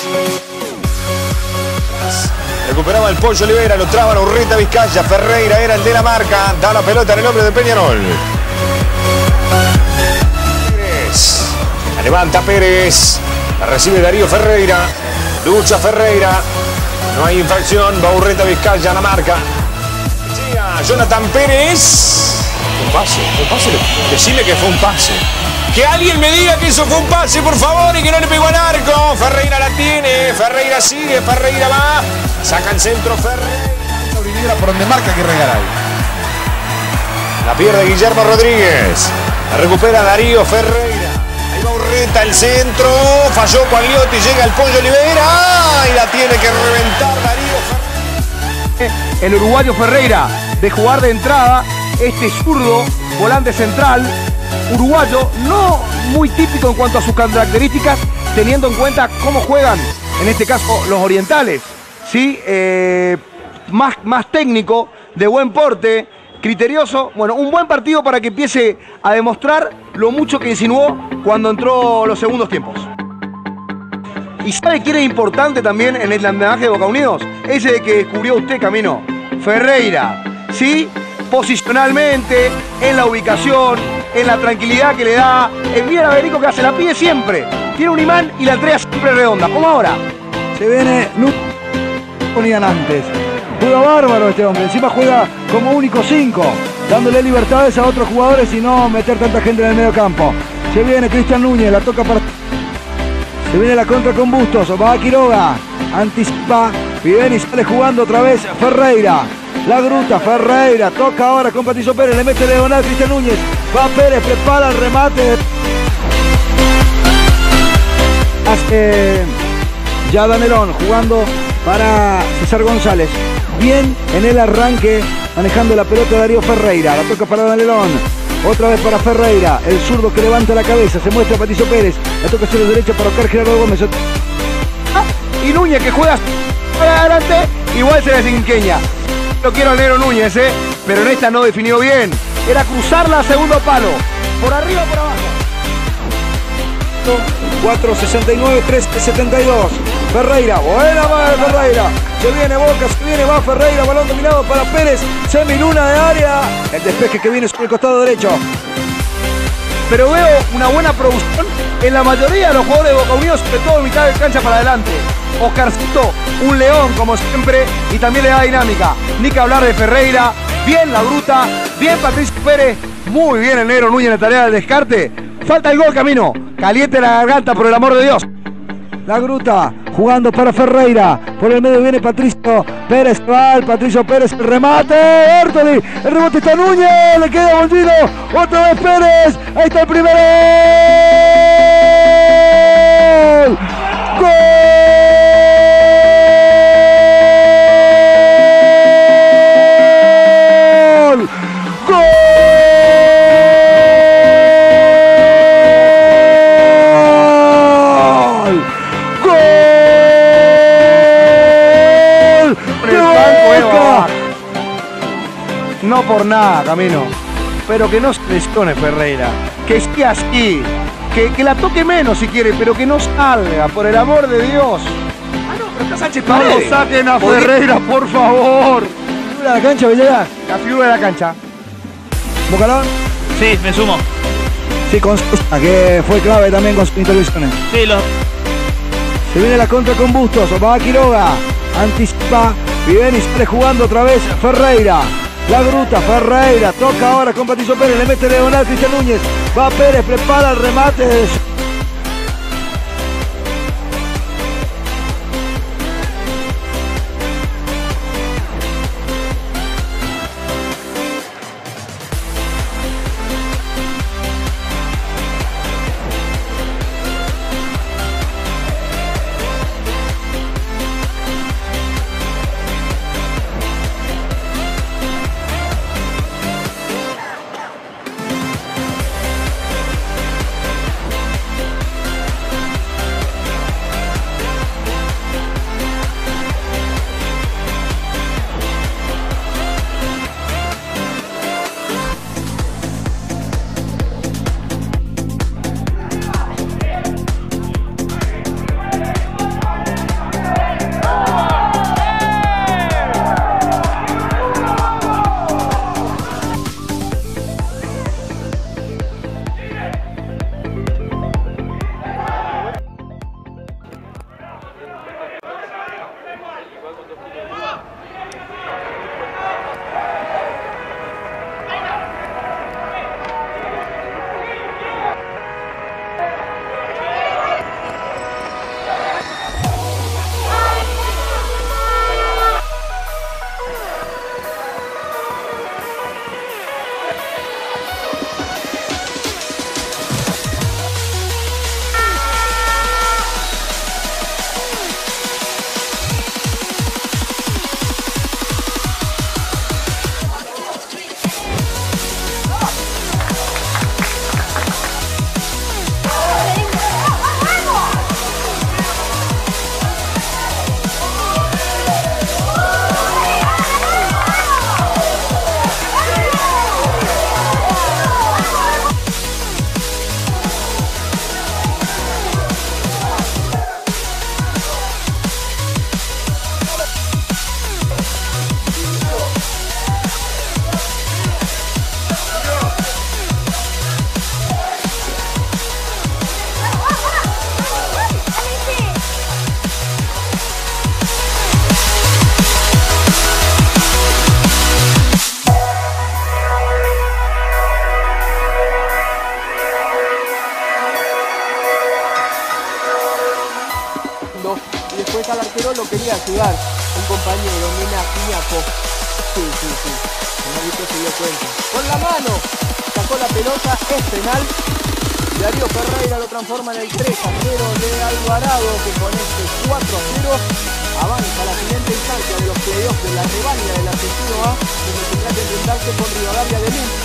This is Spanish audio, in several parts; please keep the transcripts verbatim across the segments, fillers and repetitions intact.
Recuperaba el Pollo Olivera, lo traban Urreta Vizcaya. Ferreira era el de la marca. Da la pelota en el hombre de Peñarol. Pérez. La levanta Pérez. La recibe Darío Ferreira. Lucha Ferreira. No hay infracción. Va Urreta Vizcaya a la marca. Llega Jonathan Pérez. Un pase, un pase. Decime que fue un pase. Que alguien me diga que eso fue un pase, por favor, y que no le pegó al arco. Ferreira la tiene. Ferreira sigue. Ferreira va. Saca el centro Ferreira. Por donde marca que Regaray. La pierde Guillermo Rodríguez. La recupera Darío Ferreira. Ahí va Urreta, el centro. Falló Quagliotti. Llega el Pollo Olivera. Y la tiene que reventar Darío Ferreira. El uruguayo Ferreira de jugar de entrada. Este zurdo, volante central. Uruguayo, no muy típico en cuanto a sus características, teniendo en cuenta cómo juegan, en este caso, los orientales. ¿Sí? Eh, más, más técnico, de buen porte, criterioso. Bueno, un buen partido para que empiece a demostrar lo mucho que insinuó cuando entró los segundos tiempos. ¿Y sabe quién es importante también en el andamiaje de Boca Unidos? Ese de que descubrió usted, Camino. Ferreira, ¿sí? Posicionalmente, en la ubicación, en la tranquilidad que le da. Envía a Berico que hace la pide siempre. Tiene un imán y la entrega siempre redonda, como ahora. Se viene, no ponían antes. Juega bárbaro este hombre, encima juega como único cinco, dándole libertades a otros jugadores y no meter tanta gente en el medio campo. Se viene Cristian Núñez, la toca para... Se viene la contra con Bustos, va a Quiroga, anticipa, y viene y sale jugando otra vez Ferreira. La Gruta, Ferreira, toca ahora con Patricio Pérez, le mete Leonel, Cristian Núñez, va Pérez, prepara el remate. Hace ya Danelón jugando para César González. Bien en el arranque, manejando la pelota de Darío Ferreira, la toca para Danelón. Otra vez para Ferreira, el zurdo que levanta la cabeza, se muestra Patricio Pérez, la toca hacia la derecha para Oscar Gerardo Gómez. Y Núñez que juega para adelante, igual se desinqueña. Lo quiero al negro Núñez, ¿eh? Pero en esta no definió bien. Era cruzarla a segundo palo. Por arriba o por abajo. cuatro sesenta y nueve, tres setenta y dos. Ferreira, buena madre Ferreira. Se viene Boca, se viene, va Ferreira, balón dominado para Pérez. Semiluna de área. El despeje que viene sobre el costado derecho. Pero veo una buena producción en la mayoría de los jugadores de Boca Unidos, sobre todo en mitad de cancha para adelante. Oscarcito, un león como siempre, y también le da dinámica. Ni que hablar de Ferreira, bien la Bruta, bien Patricio Pérez, muy bien el negro Núñez en la tarea del descarte. Falta el gol, Camino, caliente la garganta por el amor de Dios. La Gruta jugando para Ferreira, por el medio viene Patricio Pérez, va Patricio Pérez, el remate, Bertoli, el rebote está Núñez, le queda Bollino, otra vez Pérez, ahí está el primero. ¡Gol! No por nada, Camino, pero que no se lesione Ferreira, que esté así, que, que la toque menos si quiere, pero que no salga, por el amor de Dios. Ah, no, pero está Sánchez Paredes. No lo saquen a Ferreira, por favor. ¿Figura de la cancha, Villegas? La figura de la cancha. ¿Bocalón? Sí, me sumo. Sí, con Sosa, que fue clave también con sus intervenciones. Sí, lo... Se viene la contra con Bustos, va a Quiroga, anticipa, y viene y sale jugando otra vez Ferreira. La Gruta, Ferreira, toca ahora con Patricio Pérez, le mete Leonel, Cristian Núñez, va Pérez, prepara el remate. fondo y después al arquero lo quería ayudar un compañero, Mina Iñaco. Sí, sí, sí, el árbitro se dio cuenta. Con la mano sacó la pelota, es penal. Darío Ferreira lo transforma en el tres a cero de Alvarado, que con este cuatro a cero avanza a la siguiente instancia de los playoffs de la revancha del Argentino A, donde tendrá que enfrentarse con Rivadavia de Lima.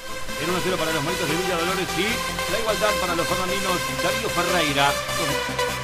Para los Moritos de Villa Dolores y la igualdad para los fernandinos. Darío Ferreira.